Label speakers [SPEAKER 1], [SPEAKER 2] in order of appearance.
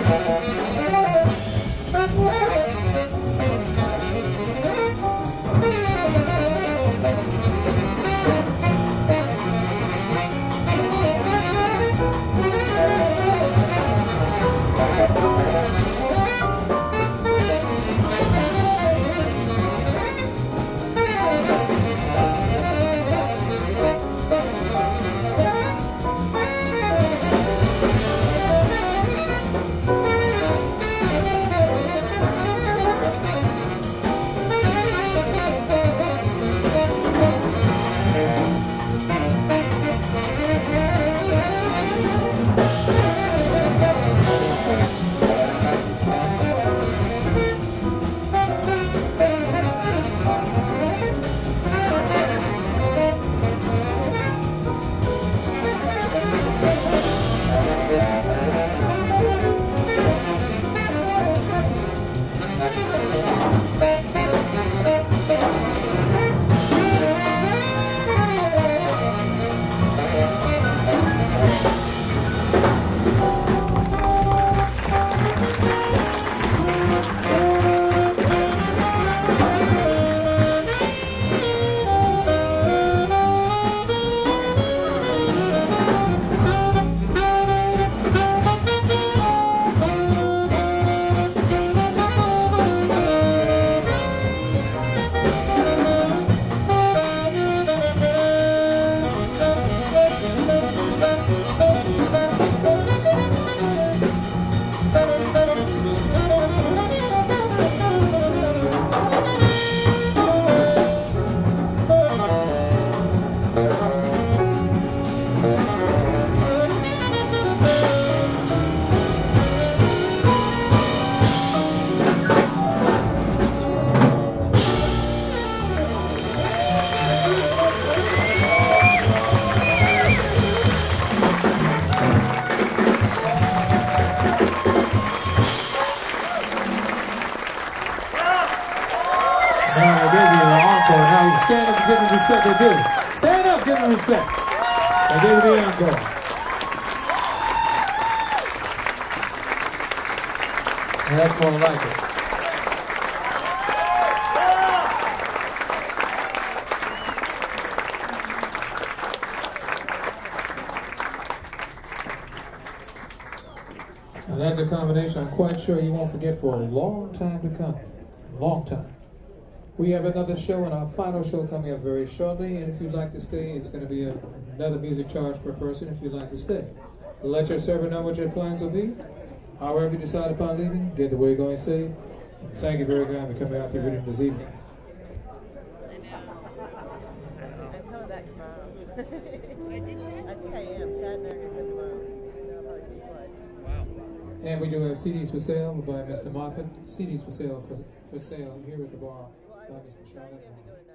[SPEAKER 1] Stand up and give them respect they do. Stand up, give them respect. They gave the encore. And that's more like it. And that's a combination I'm quite sure you won't forget for a long time to come. Long time. We have another show, and our final show coming up very shortly, and if you'd like to stay, it's going to be another music charge per person if you'd like to stay. Let your server know what your plans will be. However you decide upon leaving, get the way you're going safe. And thank you very kindly for coming out to the rhythm this evening.
[SPEAKER 2] I'm coming back tomorrow. What did you say? I think I am. Chattanooga tomorrow. I'll probably see you twice.
[SPEAKER 1] Wow. And we do have CDs for sale by Mr. Moffat. CDs for sale here at the bar by Mr. Charlotte.